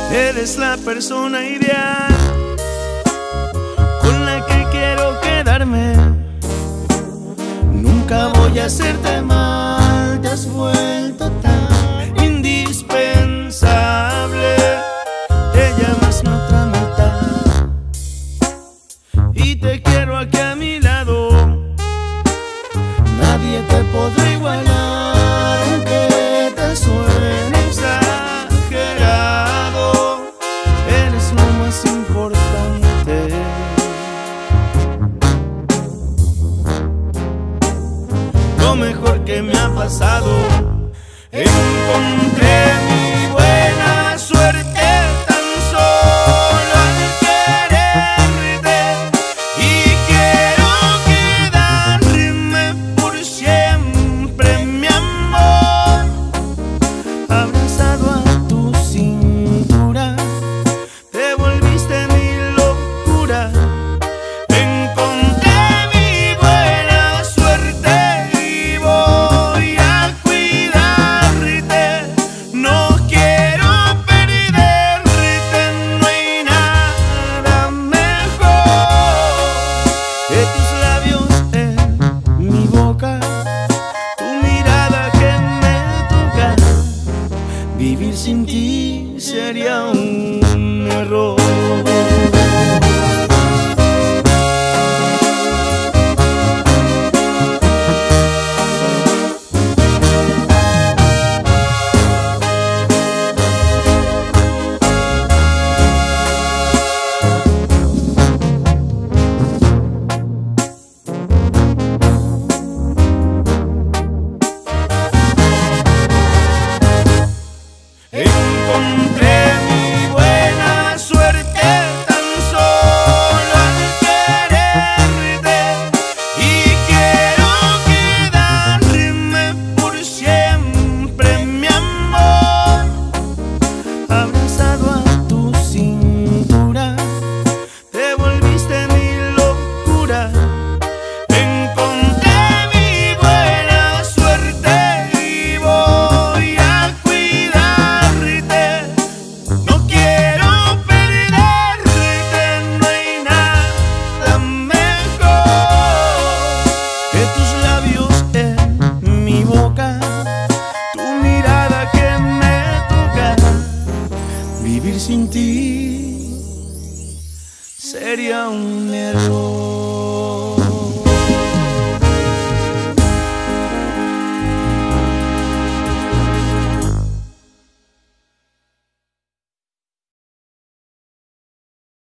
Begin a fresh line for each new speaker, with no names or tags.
Eres la persona ideal con la que quiero quedarme. Nunca voy a hacerte mal, te has vuelto tan indispensable. Te llamas mi otra mitad y te quiero aquí a mi lado. Nadie te podrá igualar, aunque te suene exagerado. Eres lo más importante. Lo mejor que me ha pasado. Encontré mi buena suerte tan solo al quererte, y quiero quedarme por siempre, mi amor, abrazado a tu cintura. Te volviste mi locura. Encontré mi buena suerte y voy a cuidarte. No quiero perderte, no hay nada mejor que tus labios en mi boca, tu mirada que me toca. Vivir sin ti sería un error. Encontré mi buena suerte tan solo al quererte, y quiero quedarme por siempre, mi amor, abrazado a tu cintura. Te volviste mi locura. Encontré mi buena suerte y voy a cuidarte. No quiero perderte, no hay nada mejor que tus labios en mi boca, tu mirada que me toca. Vivir sin ti sería un error.